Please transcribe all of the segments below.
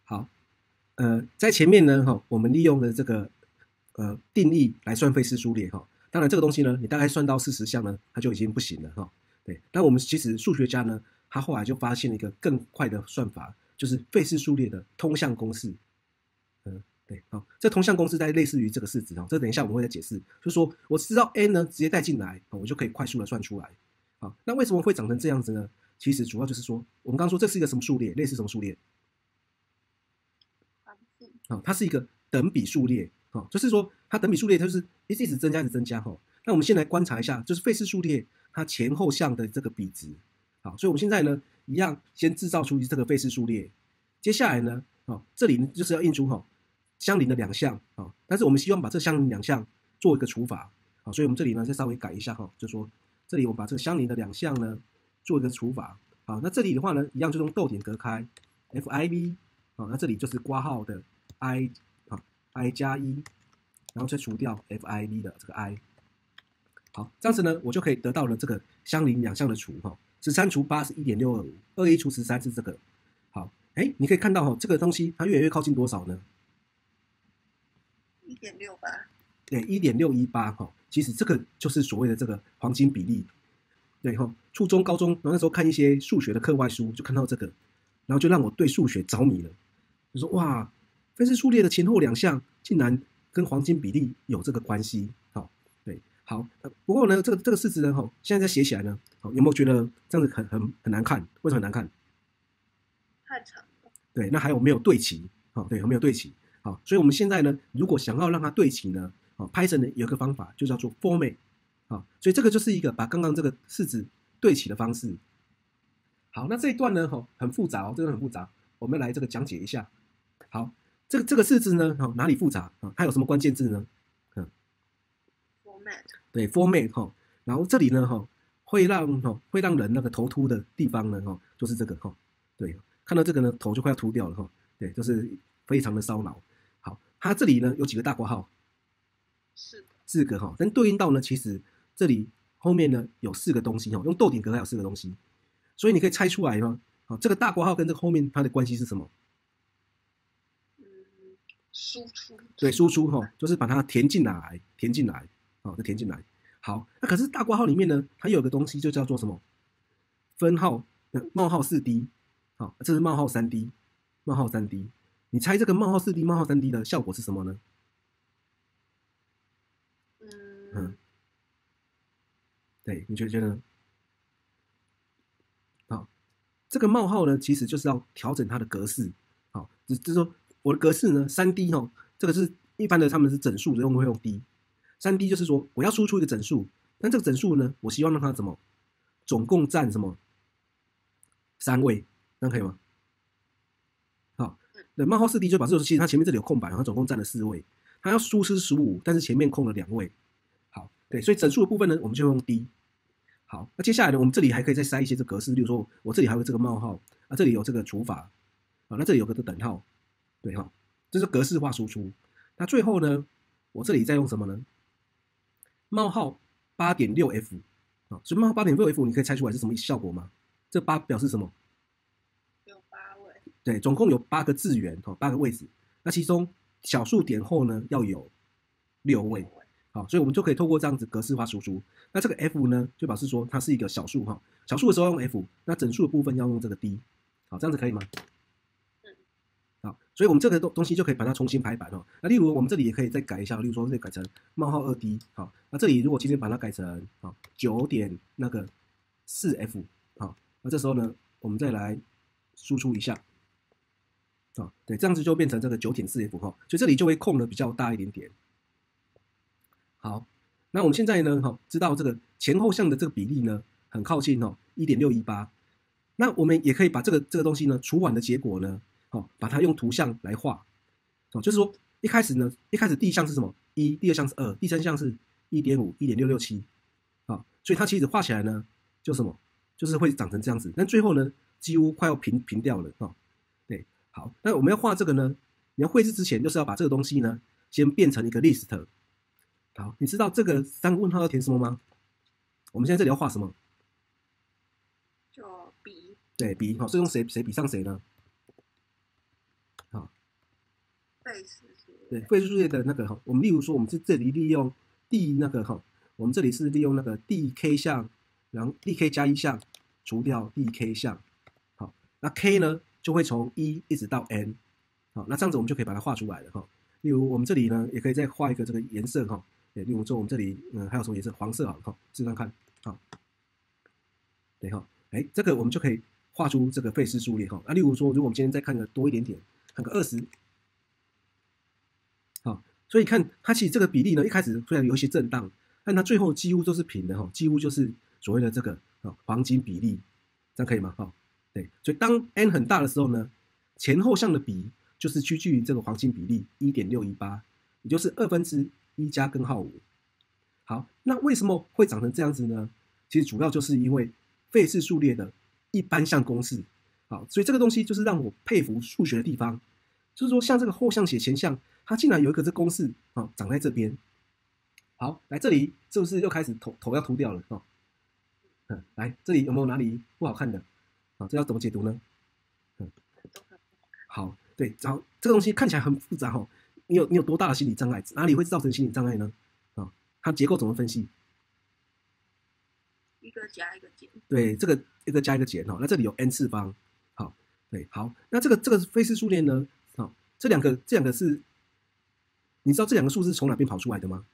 好，在前面呢，我们利用了这个定义来算费氏数列哈。当然这个东西呢，你大概算到40项呢，它就已经不行了哈。对，但我们其实数学家呢，他后来就发现了一个更快的算法，就是费氏数列的通项公式。对，好，这通项公式在类似于这个式子，这等一下我们会再解释。就是说我知道 n 呢直接带进来，我就可以快速的算出来。好，那为什么会长成这样子呢？其实主要就是说，我们刚刚说这是一个什么数列，类似什么数列？它是一个等比数列，就是说它等比数列它就是一直增加，一直增加。那我们先来观察一下，就是费氏数列它前后项的这个比值。好，所以我们现在呢，一样先制造出这个费氏数列。接下来呢，这里就是要印出相邻的两项，但是我们希望把这相邻两项做一个除法，所以我们这里呢再稍微改一下，就说这里我们把这个相邻的两项呢做一个除法。好，那这里的话呢，一样就用逗点隔开 FIV， 那这里就是括号的 i 加1，然后再除掉 FIV 的这个 i。好，这样子呢，我就可以得到了这个相邻两项的除，13除8是 1.625，21除13是这个。好，你可以看到这个东西它越来越靠近多少呢 ？1.68。 对，1.618其实这个就是所谓的这个黄金比例。对初中、高中，然后那时候看一些数学的课外书，就看到这个，然后就让我对数学着迷了。就说哇，费氏数列的前后两项竟然跟黄金比例有这个关系。对，好，不过呢，这个式子呢，现在写起来呢，有没有觉得这样子很难看？为什么很难看？ 太长了。 对，那还有没有对齐？对，有没有对齐？好，所以我们现在呢，如果想要让它对齐呢，Python 呢有一个方法，就叫做 format。所以这个就是一个把刚刚这个式子对齐的方式。好，那这一段呢，很复杂这个很复杂，我们来这个讲解一下。好，这个式子呢，哪里复杂它有什么关键字呢 ？format。 对 ，format 然后这里呢，会让人那个头秃的地方呢，就是这个对，看到这个呢，头就快要秃掉了对，就是非常的烧脑。好，它这里呢有几个大括号？4个但对应到呢，其实这里后面呢有4个东西用逗点隔开有4个东西，所以你可以猜出来吗？这个大括号跟这个后面它的关系是什么？ 输出。 对，输出就是把它填进来，就填进来。好，那可是大括号里面呢，它有个东西就叫做什么？分号冒号4D，这是冒号3D，冒号3D。你猜这个冒号4D、冒号3D 的效果是什么呢？对，你觉得呢？好，这个冒号呢，其实就是要调整它的格式。好，就是说我的格式呢，3D 这个是一般的，他们是整数会用 D。3D 就是说我要输出一个整数，但这个整数呢，我希望让它怎么总共占什么3位，那可以吗？好，对，冒号4D 就表示其实它前面这里有空白，它总共占了4位，它要输出15，但是前面空了2位。好，对，所以整数的部分呢，我们就用 D。好，那接下来呢，我们这里还可以再塞一些这格式，例如说我这里还有这个冒号，这里有这个除法，那这里有个等号，对这是格式化输出。那最后呢，我这里再用什么呢？冒号 8.6F 所以冒号 8.6F 你可以猜出来是什么效果吗？这8表示什么？ 有8位。 对，总共有8个字元8个位置，那其中小数点后呢要有6位。好，所以我们就可以透过这样子格式化输出。那这个 F 呢，就表示说它是一个小数小数的时候用 F， 那整数的部分要用这个 D。好，这样子可以吗？好，所以我们这个东西就可以把它重新排版那例如我们这里也可以再改一下，例如说可以改成冒号2D。好，那这里如果今天把它改成9.4F。好，那这时候呢，我们再来输出一下。对，这样子就变成这个9.4F 所以这里就会空的比较大一点点。好，那我们现在呢，知道这个前后项的这个比例呢，很靠近1.618。那我们也可以把这个东西呢，除完的结果呢，把它用图像来画。就是说一开始第一项是什么？1，第二项是2，第三项是1.5、1.667。所以它其实画起来呢，就什么？就是会长成这样子。但最后呢，几乎快要平掉了对，好，那我们要画这个呢，你要绘制之前，就是要把这个东西呢，先变成一个 list。好，你知道这个3个问号要填什么吗？我们现在这里要画什么？ 就比。 对，比是用谁比上谁呢？好， 费氏数对，费氏数列的那个哈，我们例如说，我们这里利用第那个哈，我们这里是利用那个 dk 项，然后 dk 加1项除掉 dk 项，好，那 k 呢就会从1一直到 n， 好，那这样子我们就可以把它画出来了哈。例如我们这里呢，也可以再画一个这个颜色哈，例如说我们这里还有什么颜色？黄色好了哈，试试看，好，对哈，这个我们就可以画出这个费氏数列哈。那例如说，如果我们今天再看个多一点点，看个20。好，所以看它其实这个比例呢，一开始虽然有一些震荡，但它最后几乎都是平的哈，几乎就是所谓的这个黄金比例，这样可以吗？哈，对，所以当 n 很大的时候呢，前后项的比就是趋近于这个黄金比例 1.618， 也就是1/2加根号5。好，那为什么会长成这样子呢？其实主要就是因为费氏数列的一般项公式。好，所以这个东西就是让我佩服数学的地方，就是说像这个后项写前项。它竟然有一个这公式长在这边。好，来这里是不是又开始头要秃掉了来这里有没有哪里不好看的这要怎么解读呢？好，对，然后这个东西看起来很复杂你有多大的心理障碍？哪里会造成心理障碍呢？它结构怎么分析？ 一个加一个减。 对，这个一个加一个减那这里有 n 次方。好，对，好，那这个费氏数列呢？这两个是。你知道这两个数是从哪边跑出来的吗？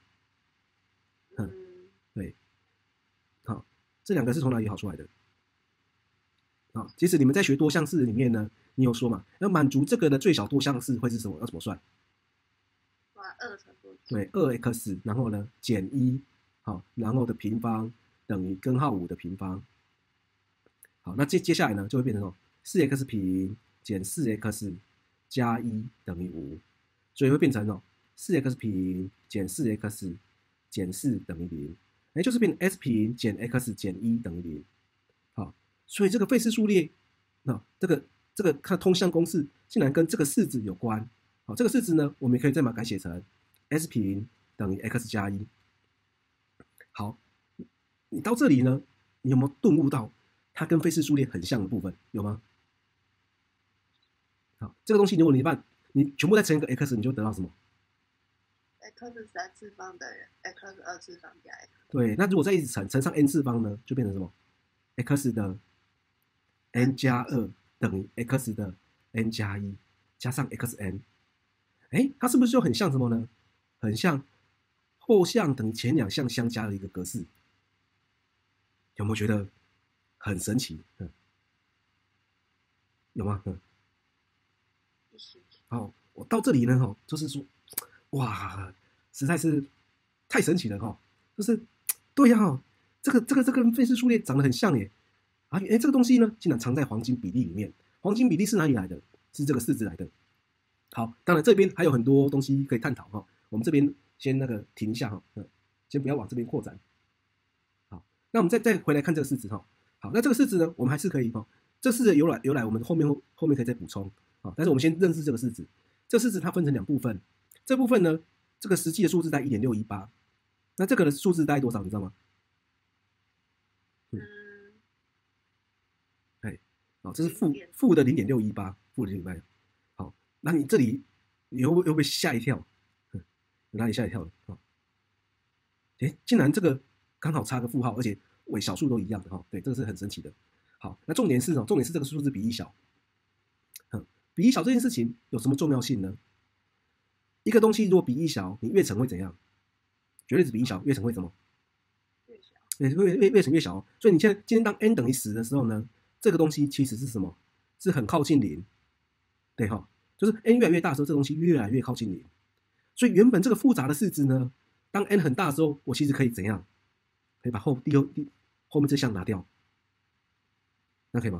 对，好，这两个是从哪里跑出来的？好，其实你们在学多项式里面呢，你有说嘛，要满足这个的最小多项式会是什么？要怎么算？ 把2乘过去。 对，2x， 然后呢减1，好，然后的平方等于根号5的平方。好，那接下来呢就会变成4x 平减4x 加1等于5，所以会变成4x 平减4x 减4等于0，就是变成 s 平减 x 减1等于0。好，所以这个费氏数列，这个它的通项公式竟然跟这个式子有关。好，这个式子呢，我们也可以再把它改写成 s 平等于 x 加1。好，你到这里呢，你有没有顿悟到它跟费氏数列很像的部分？有吗？好，这个东西如果你全部再乘一个 x， 你就得到什么 ？x3 次方等于 x2 次方加 x。 对，那如果再一直乘上 n 次方呢，就变成什么 ？x 的 n 加2等于 x 的 n 加1加上 xn。它是不是就很像什么呢？很像后项等于前两项相加的一个格式。有没有觉得很神奇？有吗？好，我到这里呢，就是说，哇，实在是太神奇了就是对呀这个跟费氏数列长得很像耶这个东西呢竟然藏在黄金比例里面。黄金比例是哪里来的？是这个式子来的。好，当然这边还有很多东西可以探讨我们这边先停一下先不要往这边扩展。好，那我们再回来看这个式子好，那这个式子呢，我们还是可以这式子由来我们后面可以再补充但是我们先认识这个式子。这个式子它分成2部分，这部分呢，这个实际的数字在 1.618， 那这个的数字大概多少？你知道吗？这是负的 0.618， 负的 0.618。好，那你这里你会不会吓一跳？有哪里吓一跳的？竟然这个刚好差个负号，而且尾小数都一样的对，这个是很神奇的。好，那重点是这个数字比例小。比例小这件事情有什么重要性呢？一个东西如果比例小，你越乘会怎样？绝对值比例小，越乘会怎么？越乘越小。所以你今天当 n 等于10的时候呢，这个东西其实是什么？是很靠近0，对就是 n 越来越大的时候，这个东西越来越靠近0。所以原本这个复杂的式子呢，当 n 很大的时候，我其实可以怎样？可以把后面这项拿掉，那可以吗？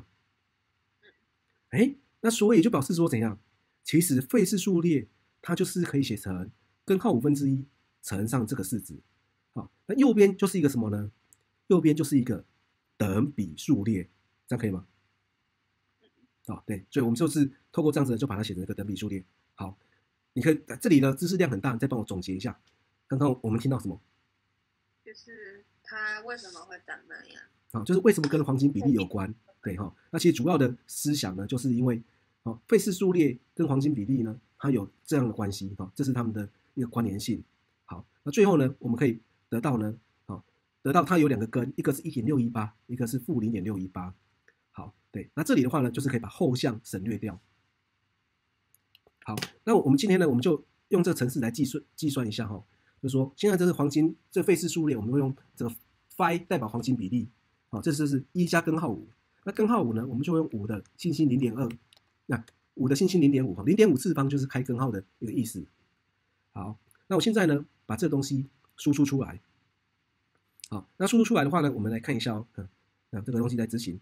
那所以就表示说怎样？其实费氏数列它就是可以写成根号1/5乘上这个式子。好，那右边就是一个什么呢？右边就是一个等比数列，这样可以吗？对，所以我们就是透过这样子就把它写成一个等比数列。好，你可以这里的知识量很大，你再帮我总结一下，刚刚我们听到什么？ 就是它为什么会长那样？ 就是为什么跟黄金比例有关？对那其实主要的思想呢，就是因为费氏数列跟黄金比例呢， 它有这样的关系，这是它们的一个关联性。好，那最后呢，我们可以得到呢，得到它有2个根，一个是 1.618， 一个是负 0.618。好，对，那这里的话呢，就是可以把后项省略掉。好，那我们今天呢，我们就用这个程式来计算一下就是说现在这是黄金，这费氏数列，我们会用这个 phi 代表黄金比例，这就是1加根号5。那根号5呢，我们就会用5的信心 0.2， 那5的信心 0.5，0.5 次方就是开根号的一个意思。好，那我现在呢，把这个东西输出出来。好，那输出出来的话呢，我们来看一下那这个东西在执行。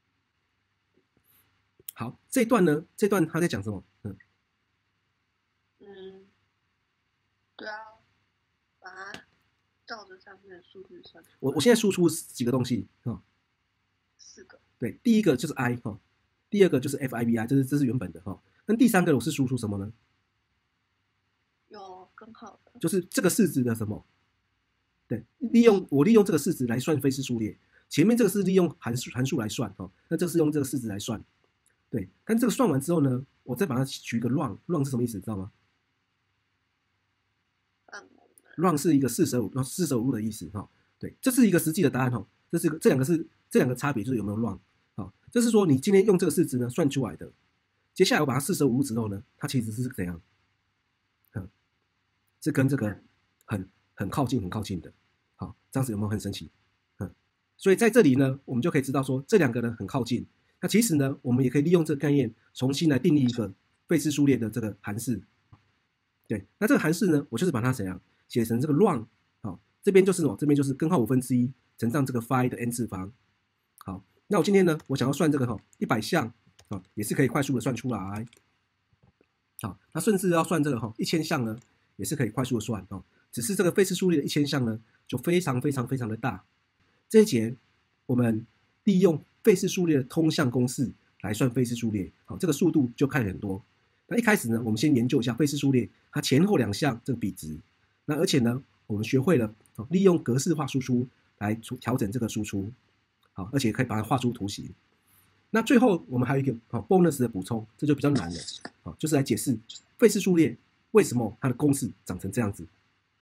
好，这段呢，这段他在讲什么？ 对啊，把它照着上面的数据算出来。 我现在输出几个东西 4个。 对，第一个就是 I 第二个就是 FIBI， 这是原本的那第三个我是输出什么呢？ 有根号的， 就是这个式子的什么？对，我利用这个式子来算费氏数列，前面这个是利用函数来算那这个是用这个式子来算。对，但这个算完之后呢，我再把它取一个 run 是什么意思？知道吗？run 是一个四舍五入的意思对，这是一个实际的答案这两个差别就是有没有 run 这是说你今天用这个式子呢算出来的，接下来我把它四舍五入之后呢，它其实是怎样？是跟这个很靠近的。好，这样子有没有很神奇？所以在这里呢，我们就可以知道说这两个呢很靠近。那其实呢，我们也可以利用这个概念重新来定义一个费氏数列的这个函式。对，那这个函式呢，我就是把它怎样写成这个 run 这边就是什么？这边就是根号1/5乘上这个 phi 的 n 次方。好，那我今天呢，我想要算这个100项也是可以快速的算出来。好，那甚至要算这个1000项呢，也是可以快速的算只是这个费氏数列的1000项呢，就非常的大。这一节我们利用费氏数列的通项公式来算费氏数列，这个速度就快很多。那一开始呢，我们先研究一下费氏数列它前后2项这个比值。那而且呢，我们学会了利用格式化输出来调整这个输出，而且可以把它画出图形。那最后我们还有一个bonus 的补充，这就比较难了就是来解释费氏数列为什么它的公式长成这样子。